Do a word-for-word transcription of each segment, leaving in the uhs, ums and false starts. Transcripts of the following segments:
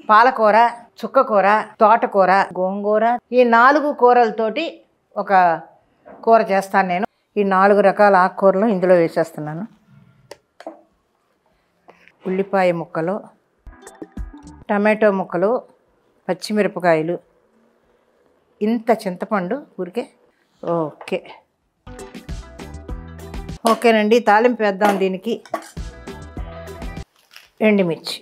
పాలకూర, చుక్కకూర, తోటకూర, గోంగూర, ఈ నాలుగు కూరలతోటి ఒక కూర చేస్తాను నేను. ఈ నాలుగు రకాల ఆకుకూరలు ఇందులో వేసేస్తున్నాను. ఉల్లిపాయ ముక్కలు, టమాటో ముక్కలు, పచ్చిమిరపకాయలు, ఇంత చింతపండు ఊరికే. ఓకే ఓకేనండి, తాలింపు వేద్దాం దీనికి. ఎండుమిర్చి,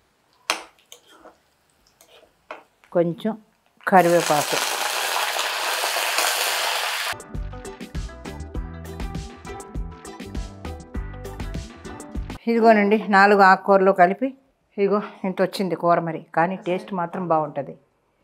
కొంచెం కరివేపాకు, ఇదిగోనండి నాలుగు ఆకుకూరలు కలిపి ఇదిగో ఇంత వచ్చింది కూర. మరి కానీ టేస్ట్ మాత్రం బాగుంటుంది.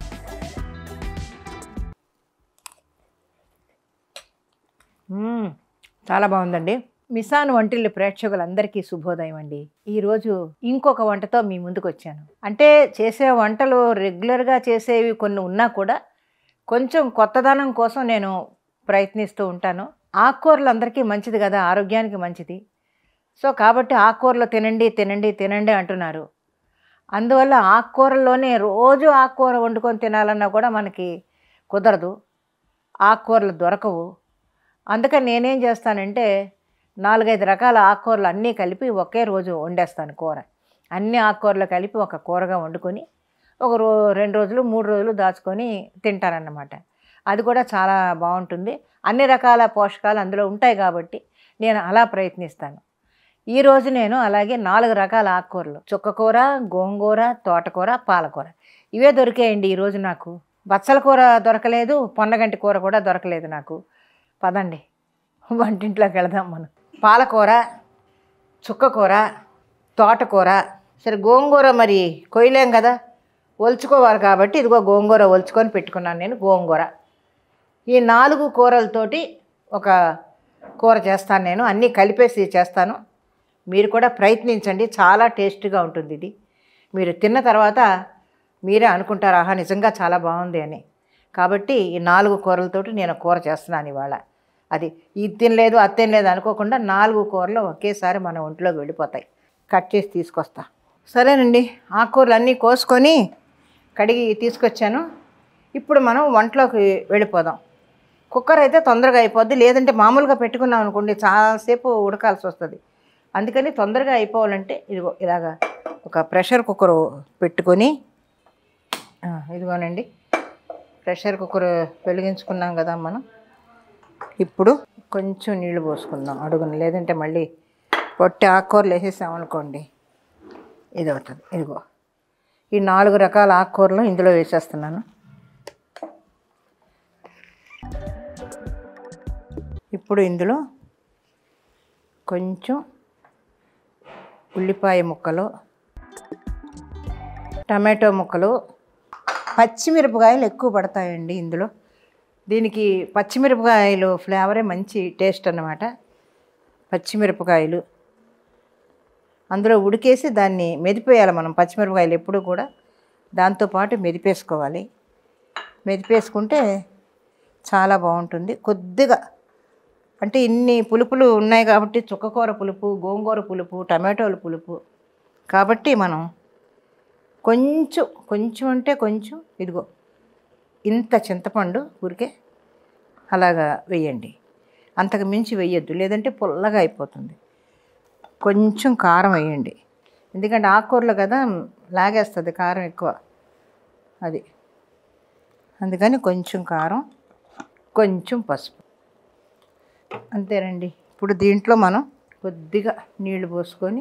చాలా బాగుందండి. మిసాన్ వంటిల్లు ప్రేక్షకులందరికీ శుభోదయం అండి. ఈరోజు ఇంకొక వంటతో మీ ముందుకు వచ్చాను. అంటే చేసే వంటలు రెగ్యులర్గా చేసేవి కొన్ని ఉన్నా కూడా కొంచెం కొత్తదనం కోసం నేను ప్రయత్నిస్తూ ఉంటాను. ఆకుకూరలు అందరికీ మంచిది కదా, ఆరోగ్యానికి మంచిది. సో కాబట్టి ఆకుకూరలు తినండి తినండి తినండి అంటున్నారు. అందువల్ల ఆకుకూరల్లోనే రోజు ఆకుకూర వండుకొని తినాలన్నా కూడా మనకి కుదరదు, ఆకుకూరలు దొరకవు. అందుకని నేనేం చేస్తానంటే నాలుగైదు రకాల ఆకుకూరలు అన్నీ కలిపి ఒకే రోజు వండేస్తాను కూర. అన్ని ఆకుకూరలు కలిపి ఒక కూరగా వండుకొని ఒక రో రెండు రోజులు మూడు రోజులు దాచుకొని తింటానన్నమాట. అది కూడా చాలా బాగుంటుంది. అన్ని రకాల పోషకాలు అందులో ఉంటాయి కాబట్టి నేను అలా ప్రయత్నిస్తాను. ఈరోజు నేను అలాగే నాలుగు రకాల ఆకుకూరలు, చుక్కకూర, గోంగూర, తోటకూర, పాలకూర, ఇవే దొరికాయండి ఈరోజు నాకు. బచ్చల కూర దొరకలేదు, పొన్నగంటి కూర కూడా దొరకలేదు నాకు. పదండి వంటింట్లోకి వెళదాం మనం. పాలకూర, చుక్కకూర, తోటకూర, సరే గోంగూర మరి కొయ్యలేం కదా, ఒలుచుకోవాలి కాబట్టి ఇదిగో గోంగూర ఒలుచుకొని పెట్టుకున్నాను నేను. గోంగూర, ఈ నాలుగు కూరలతోటి ఒక కూర చేస్తాను నేను. అన్నీ కలిపేసి చేస్తాను. మీరు కూడా ప్రయత్నించండి, చాలా టేస్ట్గా ఉంటుంది ఇది. మీరు తిన్న తర్వాత మీరే అనుకుంటారు ఆహా నిజంగా చాలా బాగుంది అని. కాబట్టి ఈ నాలుగు కూరలతోటి నేను కూర చేస్తున్నాను ఇవాళ. అది ఇది తినలేదు అది తినలేదు అనుకోకుండా నాలుగు కూరలు ఒకేసారి మన ఒంట్లోకి వెళ్ళిపోతాయి. కట్ చేసి తీసుకొస్తా. సరేనండి, ఆకుకూరలు అన్నీ కోసుకొని కడిగి తీసుకొచ్చాను. ఇప్పుడు మనం వంటలోకి వెళ్ళిపోదాం. కుక్కర్ అయితే తొందరగా అయిపోద్ది, లేదంటే మామూలుగా పెట్టుకున్నాం అనుకోండి చాలాసేపు ఉడకాల్సి వస్తుంది. అందుకని తొందరగా అయిపోవాలంటే ఇదిగో ఇలాగా ఒక ప్రెషర్ కుక్కర్ పెట్టుకొని, ఇదిగోనండి ప్రెషర్ కుక్కర్ వెలిగించుకున్నాం కదా మనం. ఇప్పుడు కొంచెం నీళ్లు పోసుకుందాం అడుగున, లేదంటే మళ్ళీ పొట్టి ఆకుకూరలు వేసేసామనుకోండి ఇది అవుతుంది. ఇదిగో ఈ నాలుగు రకాల ఆకుకూరలు ఇందులో వేసేస్తున్నాను. ఇప్పుడు ఇందులో కొంచెం ఉల్లిపాయ ముక్కలు, టమాటో ముక్కలు, పచ్చిమిరపకాయలు ఎక్కువ పడతాయండి ఇందులో. దీనికి పచ్చిమిరపకాయలు ఫ్లేవరే మంచి టేస్ట్ అన్నమాట. పచ్చిమిరపకాయలు అందులో ఉడికేసి దాన్ని మెదిపేయాలి మనం. పచ్చిమిరపకాయలు ఎప్పుడు కూడా దాంతోపాటు మెదిపేసుకోవాలి. మెదిపేసుకుంటే చాలా బాగుంటుంది. కొద్దిగా అంటే ఇన్ని పులుపులు ఉన్నాయి కాబట్టి, చుక్కకూర పులుపు, గోంగూర పులుపు, టమాటోల పులుపు కాబట్టి మనం కొంచెం కొంచెం అంటే కొంచెం ఇదిగో ఇంత చింతపండు ఊరికే అలాగా వేయండి. అంతకు మించి వేయొద్దు, లేదంటే పుల్లగా అయిపోతుంది. కొంచెం కారం వేయండి, ఎందుకంటే ఆకుకూరలు కదా లాగేస్తుంది కారం ఎక్కువ, అది అందుకని కొంచెం కారం, కొంచెం పసుపు, అంతేనండి. ఇప్పుడు దీంట్లో మనం కొద్దిగా నీళ్లు పోసుకొని,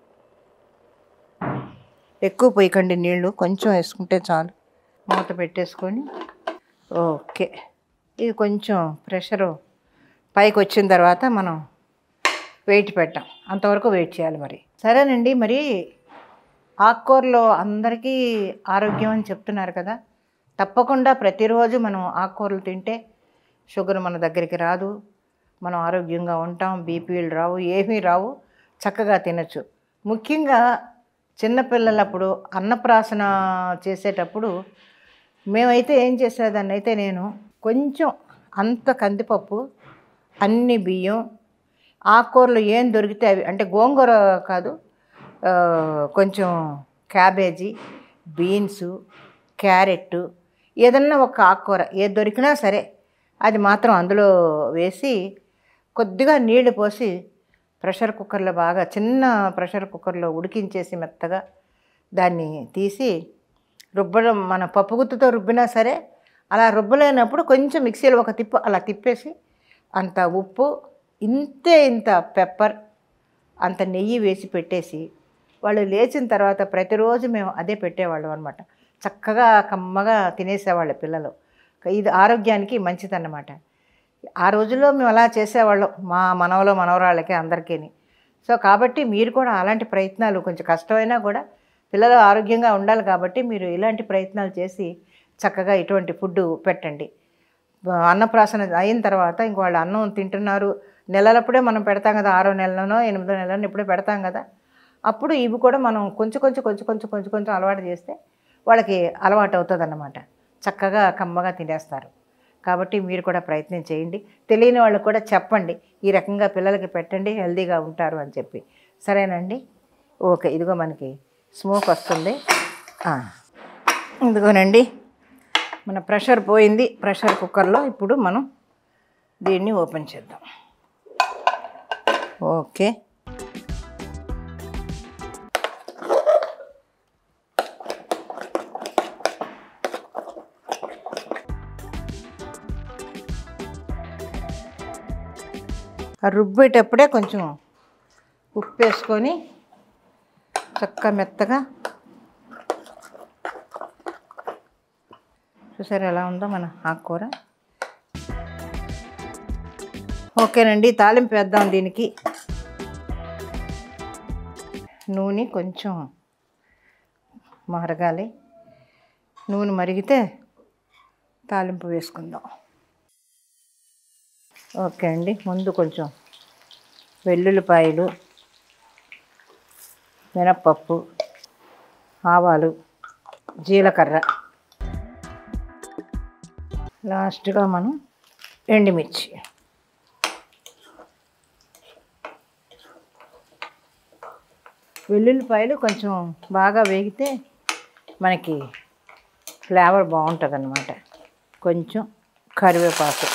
ఎక్కువ పోయకండి నీళ్ళు, కొంచెం వేసుకుంటే చాలు. మూత పెట్టేసుకొని ఓకే. ఇది కొంచెం ప్రెషరు పైకి వచ్చిన తర్వాత మనం వెయిట్ పెట్టాం, అంతవరకు వెయిట్ చేయాలి మరి. సరేనండి, మరి ఆకుకూరలో అందరికీ ఆరోగ్యం అని చెప్తున్నారు కదా, తప్పకుండా ప్రతిరోజు మనం ఆకుకూరలు తింటే షుగర్ మన దగ్గరికి రాదు, మనం ఆరోగ్యంగా ఉంటాం, బీపీలు రావు, ఏమీ రావు, చక్కగా తినచ్చు. ముఖ్యంగా చిన్నపిల్లలప్పుడు అన్నప్రాసన చేసేటప్పుడు మేమైతే ఏం చేసేదాన్ని అయితే, నేను కొంచెం అంత కందిపప్పు, అన్ని బియ్యం, ఆకుకూరలు ఏం దొరికితే అవి, అంటే గోంగూర కాదు, కొంచెం క్యాబేజీ, బీన్సు, క్యారెట్, ఏదన్నా ఒక ఆకుకూర ఏది దొరికినా సరే అది మాత్రం అందులో వేసి కొద్దిగా నీళ్లు పోసి ప్రెషర్ కుక్కర్లో బాగా చిన్న ప్రెషర్ కుక్కర్లో ఉడికించేసి మెత్తగా దాన్ని తీసి రుబ్బడం, మన పప్పు గుత్తుతో రుబ్బినా సరే అలా రుబ్బలేనప్పుడు కొంచెం మిక్సీలో ఒక తిప్పు అలా తిప్పేసి అంత ఉప్పు, ఇంతే ఇంత పెప్పర్, అంత నెయ్యి వేసి పెట్టేసి వాళ్ళు లేచిన తర్వాత ప్రతిరోజు మేము అదే పెట్టేవాళ్ళం అనమాట. చక్కగా కమ్మగా తినేసేవాళ్ళ పిల్లలు. ఇది ఆరోగ్యానికి మంచిదన్నమాట. ఆ రోజుల్లో మేము అలా చేసేవాళ్ళం మా మనవలో మనవరాళ్ళకి అందరికీ. సో కాబట్టి మీరు కూడా అలాంటి ప్రయత్నాలు, కొంచెం కష్టమైనా కూడా పిల్లలు ఆరోగ్యంగా ఉండాలి కాబట్టి మీరు ఇలాంటి ప్రయత్నాలు చేసి చక్కగా ఇటువంటి ఫుడ్ పెట్టండి. అన్నప్రాసన అయిన తర్వాత ఇంక వాళ్ళు అన్నం తింటున్నారు, నెలలప్పుడే మనం పెడతాం కదా, ఆరో నెలలోనో ఎనిమిదో నెలలోనో ఇప్పుడే పెడతాం కదా, అప్పుడు ఇవి కూడా మనం కొంచెం కొంచెం కొంచెం కొంచెం కొంచెం కొంచెం అలవాటు చేస్తే వాళ్ళకి అలవాటు అవుతుంది అన్నమాట. చక్కగా కమ్మగా తినేస్తారు. కాబట్టి మీరు కూడా ప్రయత్నం చేయండి. తెలియని వాళ్ళకు కూడా చెప్పండి, ఈ రకంగా పిల్లలకి పెట్టండి, హెల్తీగా ఉంటారు అని చెప్పి. సరేనండి, ఓకే. ఇదిగో మనకి స్మోక్ వస్తుంది. ఇదిగోనండి మన ప్రెషర్ పోయింది ప్రెషర్ కుక్కర్లో. ఇప్పుడు మనం దీన్ని ఓపెన్ చేద్దాం. ఓకే, రుబ్బేటప్పుడే కొంచెం ఉప్పు వేసుకొని చక్కగా మెత్తగా, చూసారు ఎలా ఉందో మన ఆకుకూర. ఓకేనండి, తాలింపు వేద్దాం దీనికి. నూనె కొంచెం మరగాలి, నూనె మరిగితే తాలింపు వేసుకుందాం. ఓకే అండి, ముందు కొంచెం వెల్లుల్లిపాయలు, మినప్పప్పు, ఆవాలు, జీలకర్ర, లాస్ట్గా మనం ఎండుమిర్చి. వెల్లుల్లిపాయలు కొంచెం బాగా వేగితే మనకి ఫ్లేవర్ బాగుంటుంది అన్నమాట. కొంచెం కరివేపాకు,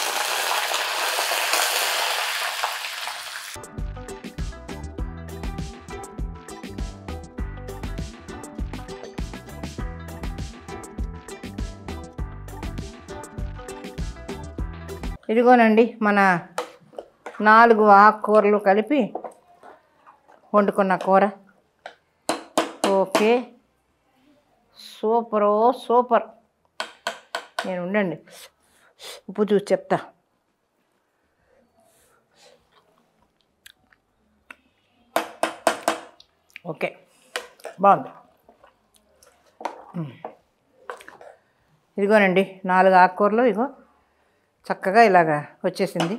ఇదిగోనండి మన నాలుగు ఆకుకూరలు కలిపి వండుకున్న కూర. ఓకే, సూపరో సూపర్. నేను ఉండండి ఉప్పు చూసి చెప్తా. ఓకే, బాగుంది. ఇదిగోనండి నాలుగు ఆకుకూరలు ఇగో చక్కగా ఇలాగా వచ్చేసింది.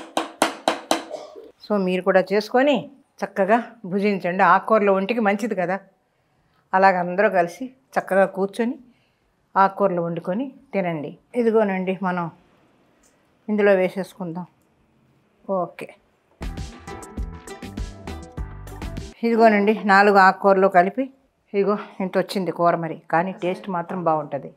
సో మీరు కూడా చేసుకొని చక్కగా భుజించండి. ఆకుకూరలు ఒంటికి మంచిది కదా. అలాగ అందరూ కలిసి చక్కగా కూర్చొని ఆకుకూరలు వండుకొని తినండి. ఇదిగోనండి మనం ఇందులో వేసేసుకుందాం. ఓకే, ఇదిగోనండి నాలుగు ఆకుకూరలు కలిపి ఇదిగో ఇంత వచ్చింది కూర. మరి కానీ టేస్ట్ మాత్రం బాగుంటుంది.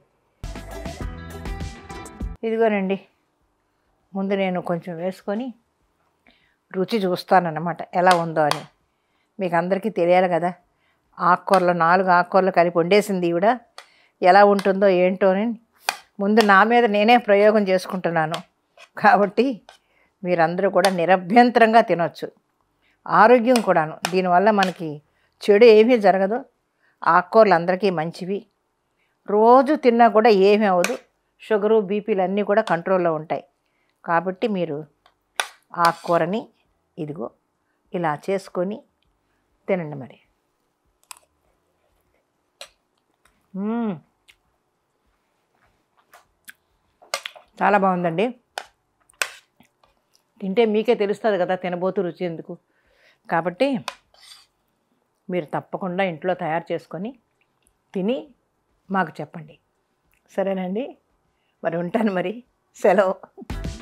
ఇదిగోనండి ముందు నేను కొంచెం వేసుకొని రుచి చూస్తానన్నమాట ఎలా ఉందో అని. మీకు అందరికీ తెలియాలి కదా, ఆకుకూరలు నాలుగు ఆకుకూరలు కలిపి వండేసింది ఈవిడ, ఎలా ఉంటుందో ఏంటో అని ముందు నా మీద నేనే ప్రయోగం చేసుకుంటున్నాను. కాబట్టి మీరందరూ కూడా నిరభ్యంతరంగా తినొచ్చు. ఆరోగ్యం కూడాను, దీనివల్ల మనకి చెడు ఏమీ జరగదు. ఆకుకూరలు అందరికీ మంచివి. రోజు తిన్నా కూడా ఏమీ అవ్వదు. షుగరు, బీపీలు అన్నీ కూడా కంట్రోల్లో ఉంటాయి. కాబట్టి మీరు ఆకుకూరని ఇదిగో ఇలా చేసుకొని తినండి. మరి చాలా బాగుందండి. తింటే మీకే తెలుస్తుంది కదా తినబోతు రుచి ఎందుకు. కాబట్టి మీరు తప్పకుండా ఇంట్లో తయారు చేసుకొని తిని మాకు చెప్పండి. సరేనండి, మరి ఉంటాను. మరి సెలవు.